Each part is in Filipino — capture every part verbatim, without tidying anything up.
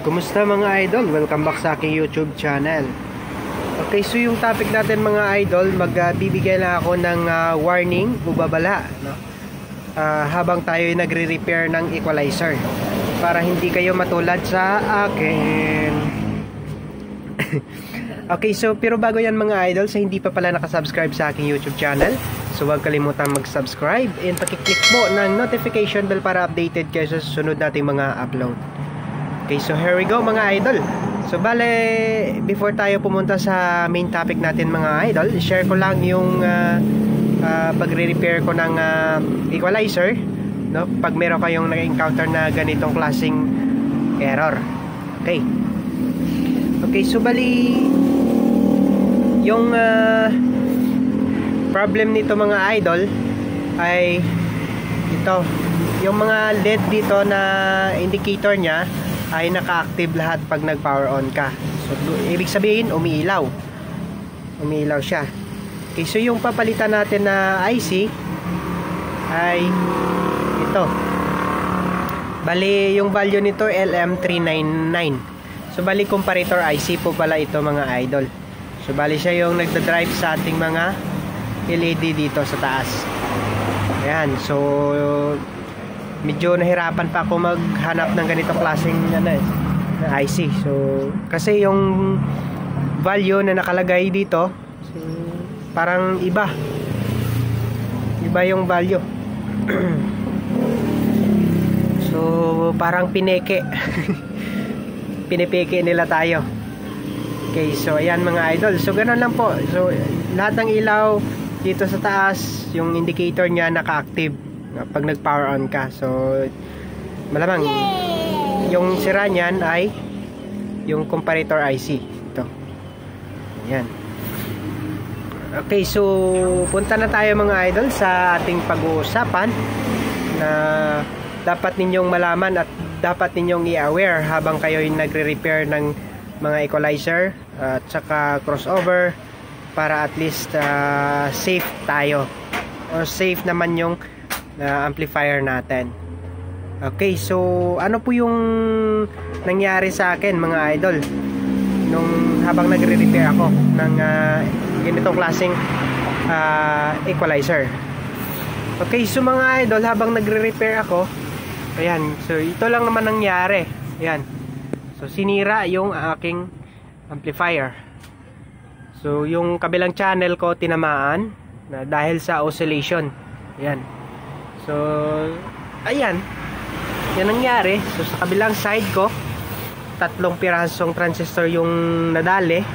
Kumusta mga idol? Welcome back sa aking YouTube channel. Okay, so yung topic natin mga idol, magbibigay uh, na ako ng uh, warning o babala, no? uh, habang tayo nagre-repair ng equalizer para hindi kayo matulad sa akin. Okay, so pero bago yan mga idol, sa hindi pa pala nakasubscribe sa aking YouTube channel, so huwag kalimutan mag-subscribe and pakiclick po ng notification bell para updated kayo sa susunod nating mga upload. Okay, so here we go mga idol. So bale, before tayo pumunta sa main topic natin mga idol, share ko lang yung uh, uh, pagre-repair ko ng uh, equalizer, no? Pag meron kayong nag-encounter na ganitong klaseng error. Okay. Okay, so bali yung uh, problem nito mga idol ay ito, yung mga L E D dito na indicator nya ay naka-active lahat pag nag-power on ka. So ibig sabihin umiilaw. Umiilaw siya. Okay, so yung papalitan natin na I C ay ito. Bali yung value nito L M three ninety-nine. So bali comparator I C po pala ito mga idol. So bali siya yung nagda-drive sa ating mga L E D dito sa taas. Ayan, so medyo nahirapan pa ako maghanap ng ganitong klaseng ano, eh, I C. So kasi yung value na nakalagay dito, so, parang iba. Iba yung value. So parang pineke. Pinipeke nila tayo. Okay, so ayan mga idol. So ganoon lang po. So lahat ng ilaw dito sa taas, yung indicator niya naka-active pag nag-power on ka. So malamang yay! Yung sira niyan ay yung comparator I C ito. Ayan. Okay, so punta na tayo mga idol sa ating pag-uusapan na dapat ninyong malaman at dapat ninyong i-aware habang kayo yung nagre-repair ng mga equalizer at uh, saka crossover, para at least uh, safe tayo or safe naman yung uh, amplifier natin. Okay, so ano po yung nangyari sa akin mga idol nung habang nagre-repair ako ng uh, ganitong klaseng uh, equalizer. Okay, so mga idol, habang nagre-repair ako, ayan, so ito lang naman nangyari. Ayan, so sinira yung aking amplifier. So yung kabilang channel ko tinamaan na dahil sa oscillation. Ayan. So ayan, yan nangyari. So sa kabilang side ko, tatlong pirasong transistor yung nadali.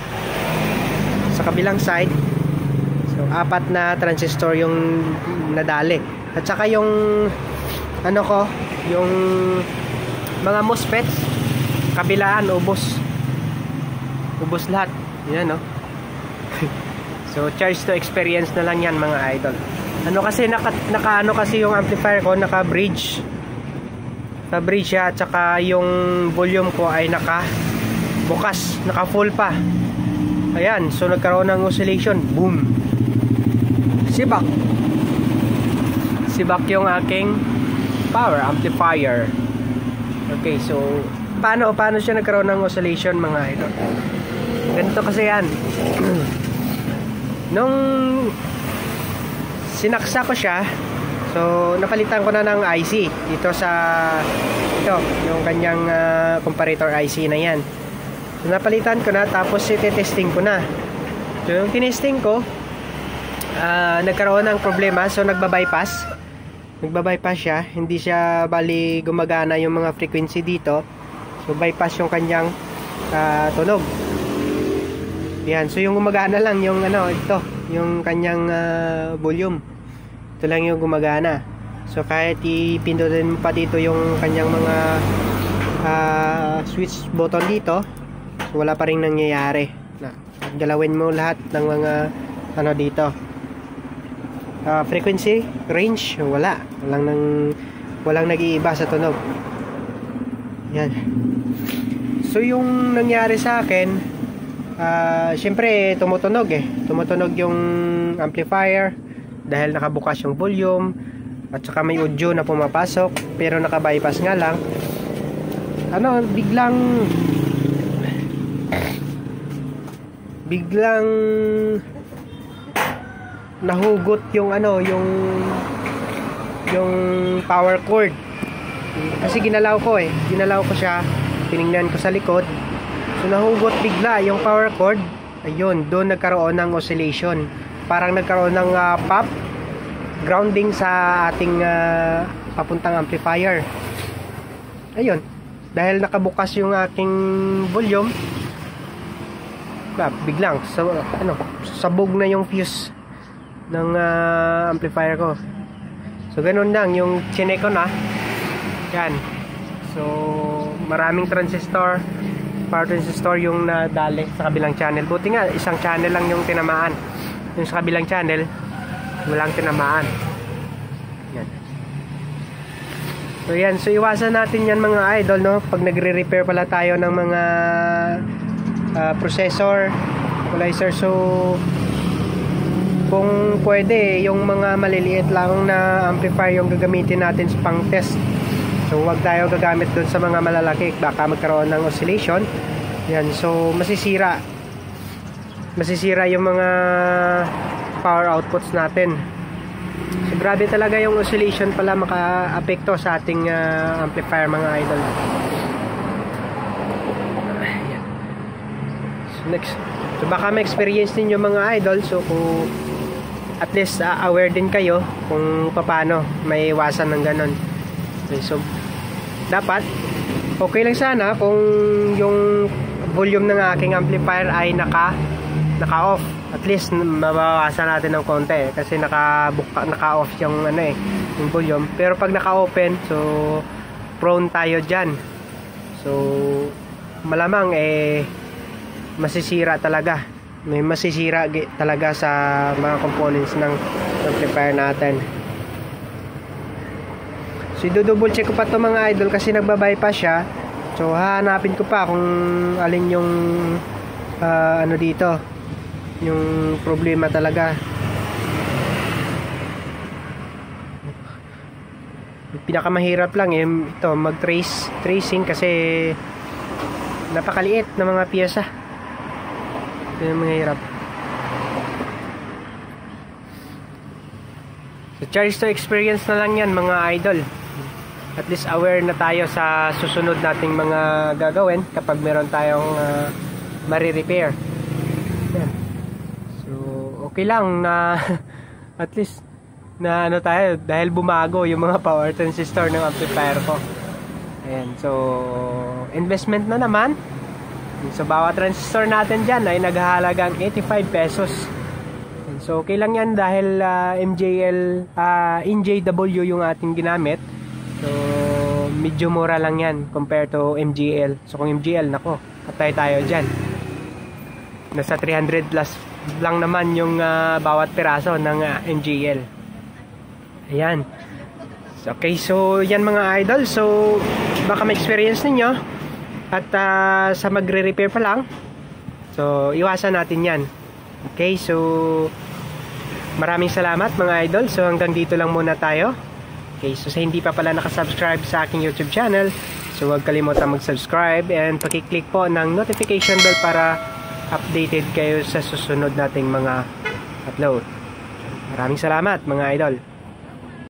Sa kabilang side, so apat na transistor yung nadali. At saka yung ano ko, yung mga MOSFETs kabilaan, ubos. Ubos lahat. Yan, no? So charge to experience na lang yan mga idol. Ano kasi naka, naka ano kasi yung amplifier ko, naka bridge. Naka bridge siya, at saka yung volume ko ay naka bukas, naka full pa. Ayan, so nagkaroon ng oscillation. Boom. Sibak. Sibak yung aking power amplifier. Okay, so paano paano siya nagkaroon ng oscillation mga idol? Ganito kasi yan. Nung sinaksa ko siya, so napalitan ko na ng I C dito sa ito, yung kanyang uh, comparator I C na yan. So napalitan ko na, tapos i-testing ko na. So yung tinesting ko, uh, nagkaroon ng problema. So nagba-bypass. Nagba-bypass siya. Hindi siya bali gumagana yung mga frequency dito. So bypass yung kanyang uh, tunog. Yan, so yung gumagana lang yung ano, ito, yung kanyang uh, volume. Ito lang yung gumagana. So kahit ipindutin mo pa dito yung kanyang mga uh, switch button dito, so wala pa ring nangyayari. Na, galawin mo lahat ng mga ano dito. Uh, frequency, range, wala. Walang nang walang nag-iiba sa tunog. Yan. So yung nangyari sa akin, Uh, syempre tumutunog eh tumutunog yung amplifier dahil nakabukas yung volume at saka may audio na pumapasok pero naka-bypass nga lang. ano, biglang biglang nahugot yung ano, yung yung power cord. Kasi ginalaw ko eh, ginalaw ko siya, tiningnan ko sa likod. So nahugot bigla yung power cord. Ayun, doon nagkaroon ng oscillation. Parang nagkaroon ng uh, pop grounding sa ating uh, papuntang amplifier. Ayun, dahil nakabukas yung aking volume, bah, biglang so, ano, sabog na yung fuse ng uh, amplifier ko. So ganun lang yung chinek ko na. Yan. So maraming transistor, power transistor yung nadali sa kabilang channel. Buti nga isang channel lang yung tinamaan. Yung sa kabilang channel walang tinamaan. Yan. So yan, so iwasan natin yan mga idol, no? Pag nagre-repair pala tayo ng mga uh, processor, equalizer, so kung pwede yung mga maliliit lang na amplifier yung gagamitin natin sa pang test. So wag tayo gagamit dun sa mga malalaki, baka magkaroon ng oscillation. Yan, so masisira masisira yung mga power outputs natin. So grabe talaga yung oscillation pala maka-apekto sa ating uh, amplifier mga idol. Ayan. So next, so baka ma-experience ninyo mga idol, so kung at least uh, aware din kayo kung paano may iwasan ng ganon. Okay, so dapat okay lang sana kung yung volume ng aking amplifier ay naka naka-off. At least mabawasan natin ng konti kasi naka-buka, naka-off yung ano eh, yung volume. Pero pag naka-open, so prone tayo diyan. So malamang eh masisira talaga. May masisira talaga sa mga components ng amplifier natin. So i-double check ko pa to mga idol kasi nagba-bypass siya. So hahanapin ko pa kung alin yung uh, ano dito, yung problema talaga. Pinakamahirap lang eh, ito mag-trace tracing kasi napakaliit na mga piyesa. Ito yung mahirap. So charge to experience na lang yan mga idol. At least aware na tayo sa susunod nating mga gagawin kapag meron tayong uh, mari-repair. Yan. So okay lang na at least na ano tayo dahil bumago yung mga power transistor ng amplifier ko. Ayan, so investment na naman. So bawat transistor natin dyan ay naghahalagang eighty-five pesos. Ayan, so okay lang yan dahil uh, M J L uh, N J W yung ating ginamit. So medyo mura lang yan compared to M G L. So kung M G L, nako, patay tayo dyan. Nasa three hundred plus lang naman yung uh, bawat piraso ng uh, M G L. Ayan. Okay, so yan mga idol. So baka ma-experience ninyo at uh, sa magre-repair pa lang, so iwasan natin yan. Okay, so maraming salamat mga idol. So hanggang dito lang muna tayo. Okay, so sa hindi pa pala nakasubscribe sa aking YouTube channel, so huwag kalimutan mag-subscribe and pakiclick po ng notification bell para updated kayo sa susunod nating mga upload. Maraming salamat mga idol.